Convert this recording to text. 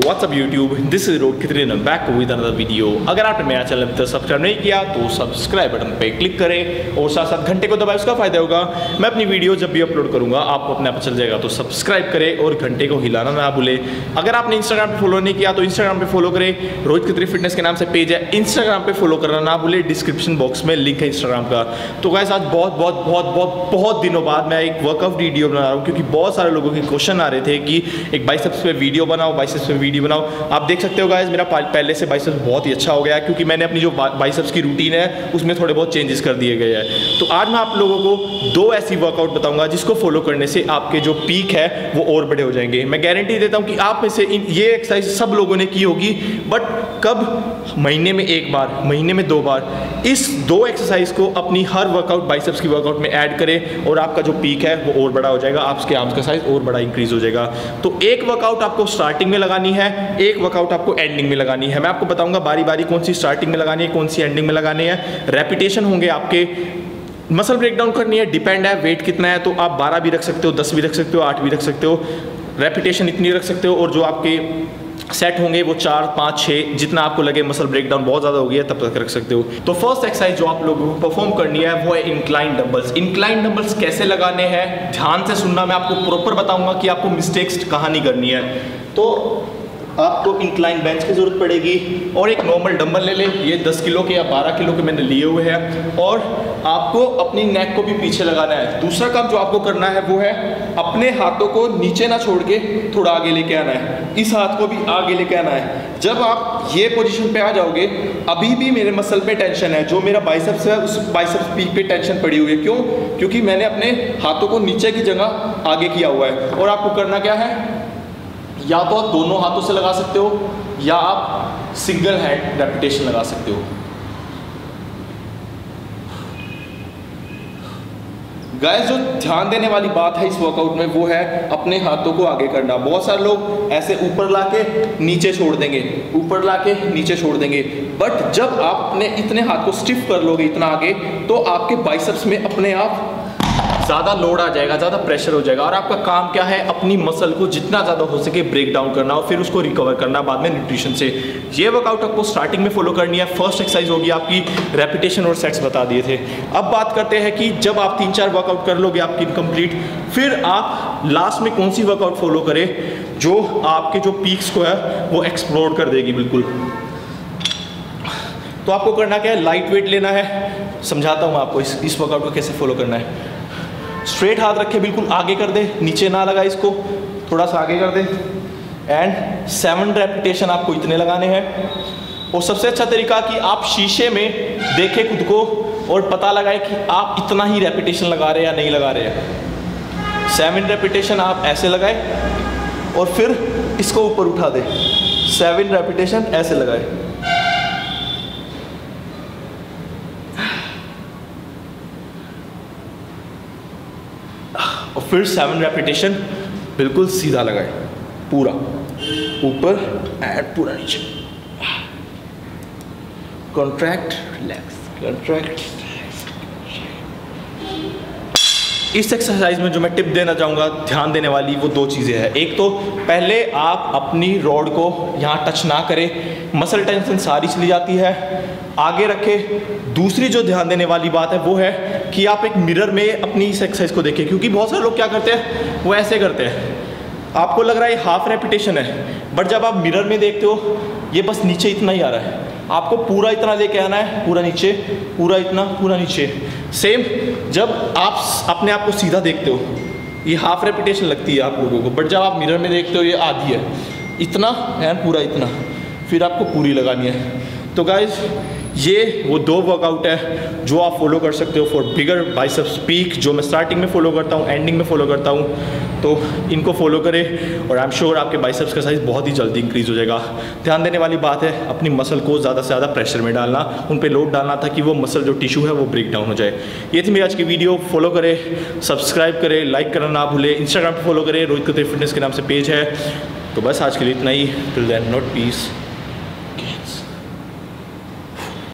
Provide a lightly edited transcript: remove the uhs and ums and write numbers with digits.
WhatsApp YouTube, this is Rohit Khatri back with another video. अगर आपने मेरा चैनल अभी तक सब्सक्राइब नहीं किया तो सब्सक्राइब बटन पे क्लिक करें और साथ साथ घंटे को दबाएं। उसका फायदा होगा मैं अपनी वीडियो जब भी अपलोड करूंगा आपको अपने आप चल जाएगा। तो सब्सक्राइब करें और घंटे को हिलाना ना भूले। अगर आपने इंस्टाग्राम पे फॉलो नहीं किया तो इंस्टाग्राम पे फॉलो करें, रोहित खत्री फिटनेस के नाम से पेज है, इंस्टाग्राम पे फॉलो करना ना भूले। डिस्क्रिप्शन बॉक्स में लिंक है इंस्टाग्राम का। तो गाइस आज बहुत दिनों बाद मैं एक वर्कआउट वीडियो बना रहा हूँ, क्योंकि बहुत सारे लोगों के क्वेश्चन आ रहे थे कि एक बाइसेप्स पे वीडियो बनाओ, बाइसेप्स पे वीडियो बनाओ। आप देख सकते हो गाइस मेरा पहले से बाइसेप्स बहुत ही अच्छा हो गया है, क्योंकि मैंने अपनी जो बाइसेप्स की रूटीन है उसमें थोड़े बहुत चेंजेस कर दिए गए हैं। तो आज मैं आप लोगों को 2 ऐसी वर्कआउट बताऊंगा जिसको फॉलो करने से आपके जो पीक है वो और बड़े हो जाएंगे। मैं गारंटी देता हूं कि आप में से ये एक्सरसाइज सब लोगों ने की होगी, बट कब? महीने में 1 बार, महीने में 2 बार। इस 2 एक्सरसाइज को अपनी हर वर्कआउट बाइसेप्स की वर्कआउट में ऐड करें और आपका जो पीक है वो और बड़ा हो जाएगा, आपके आर्म्स का साइज और बड़ा इंक्रीज हो जाएगा। तो एक वर्कआउट आपको स्टार्टिंग में लगानी है, एक वर्कआउट आपको एंडिंग में लगानी है। मैं आपको बताऊंगा बारी बारी कौन सी स्टार्टिंग में लगानी है, कौन सी एंडिंग में लगानी है। रेपिटेशन होंगे आपके, मसल ब्रेकडाउन करनी है, डिपेंड है वेट कितना है, तो आप 12 भी रख सकते हो, 10 भी रख सकते हो, 8 भी रख सकते हो, रेपिटेशन इतनी रख सकते हो। और जो आपके सेट होंगे वो 4, 5, 6 जितना आपको लगे मसल ब्रेकडाउन बहुत ज़्यादा हो गया तब तक रख सकते हो। तो फर्स्ट एक्सरसाइज जो आप लोगों को परफॉर्म करनी है वो है इंक्लाइन डंबल्स। इंक्लाइन डंबल्स कैसे लगाने हैं ध्यान से सुनना, मैं आपको प्रॉपर बताऊंगा कि आपको मिस्टेक्स कहाँ नहीं करनी है। तो आपको इंक्लाइन बेंच की जरूरत पड़ेगी और एक नॉर्मल डंबल ले लें। ये 10 किलो के या 12 किलो के मैंने लिए हुए हैं। और आपको अपनी नेक को भी पीछे लगाना है। दूसरा काम जो आपको करना है वो है अपने हाथों को नीचे ना छोड़ के थोड़ा आगे लेके आना है, इस हाथ को भी आगे लेके आना है। जब आप ये पोजीशन पे आ जाओगे, अभी भी मेरे मसल पे टेंशन है, जो मेरा बाइसेप्स है उस बाइसेप्स पीक पे टेंशन पड़ी हुई है। क्यों? क्योंकि मैंने अपने हाथों को नीचे की जगह आगे किया हुआ है। और आपको करना क्या है, या तो आप दोनों हाथों से लगा सकते हो या आप सिंगल हैंड रेपिटेशन लगा सकते हो। गाइस जो ध्यान देने वाली बात है इस वर्कआउट में वो है अपने हाथों को आगे करना। बहुत सारे लोग ऐसे ऊपर लाके नीचे छोड़ देंगे, ऊपर लाके नीचे छोड़ देंगे, बट जब आप अपने इतने हाथ को स्टिफ कर लोगे इतना आगे, तो आपके बाइसेप्स में अपने आप ज़्यादा लोड आ जाएगा, ज़्यादा प्रेशर हो जाएगा। और आपका काम क्या है, अपनी मसल को जितना ज़्यादा हो सके ब्रेक डाउन करना और फिर उसको रिकवर करना बाद में न्यूट्रिशन से। ये वर्कआउट आपको स्टार्टिंग में फॉलो करनी है। फर्स्ट एक्सरसाइज होगी आपकी, रेपिटेशन और सेट्स बता दिए थे। अब बात करते हैं कि जब आप 3-4 वर्कआउट कर लोगे आपकी कंप्लीट, फिर आप लास्ट में कौन सी वर्कआउट फॉलो करें जो आपके जो पीक्स को है वो एक्सप्लोर कर देगी बिल्कुल। तो आपको करना क्या है, लाइट वेट लेना है। समझाता हूँ आपको इस वर्कआउट को कैसे फॉलो करना है। स्ट्रेट हाथ रखे, बिल्कुल आगे कर दे, नीचे ना लगा, इसको थोड़ा सा आगे कर दे। एंड 7 रेपिटेशन आपको इतने लगाने हैं। और सबसे अच्छा तरीका कि आप शीशे में देखें खुद को और पता लगाए कि आप इतना ही रेपिटेशन लगा रहे हैं या नहीं लगा रहे हैं। 7 रेपिटेशन आप ऐसे लगाए और फिर इसको ऊपर उठा दे। 7 रेपिटेशन ऐसे लगाए और फिर 7 रेपिटेशन बिल्कुल सीधा लगाए, पूरा ऊपर एंड पूरा नीचे। Contract, relax, contract. इस एक्सरसाइज में जो मैं टिप देना चाहूँगा ध्यान देने वाली वो 2 चीज़ें हैं। एक तो पहले आप अपनी रॉड को यहाँ टच ना करें, मसल टेंशन सारी चली जाती है, आगे रखें। दूसरी जो ध्यान देने वाली बात है वो है कि आप एक मिरर में अपनी इस एक्सरसाइज को देखें, क्योंकि बहुत सारे लोग क्या करते हैं, वो ऐसे करते हैं। आपको लग रहा है ये हाफ रेपिटेशन है, बट जब आप मिरर में देखते हो ये बस नीचे इतना ही आ रहा है। आपको पूरा इतना लेके आना है, पूरा नीचे, पूरा इतना, पूरा नीचे। सेम जब आप अपने आप को सीधा देखते हो ये हाफ रेपिटेशन लगती है आप लोगों को, बट जब आप मिरर में देखते हो ये आधी है, इतना एंड पूरा इतना, फिर आपको पूरी लगानी है। तो गाइज ये वो 2 वर्कआउट है जो आप फॉलो कर सकते हो फॉर बिगर बाइसेप्स पीक, जो मैं स्टार्टिंग में फॉलो करता हूँ, एंडिंग में फॉलो करता हूँ। तो इनको फॉलो करें और आई एम श्योर आपके बाइसेप्स का साइज बहुत ही जल्दी इंक्रीज हो जाएगा। ध्यान देने वाली बात है अपनी मसल को ज़्यादा से ज़्यादा प्रेशर में डालना, उन पे लोड डालना ताकि वो मसल जो टिश्यू है वो ब्रेक डाउन हो जाए। ये थी मेरी आज की वीडियो। फॉलो करें, सब्सक्राइब करें, लाइक करना ना भूलें। इंस्टाग्राम पर फॉलो करें, रोहित खत्री फिटनेस के नाम से पेज है। तो बस आज के लिए इतना ही। Till then, not piece.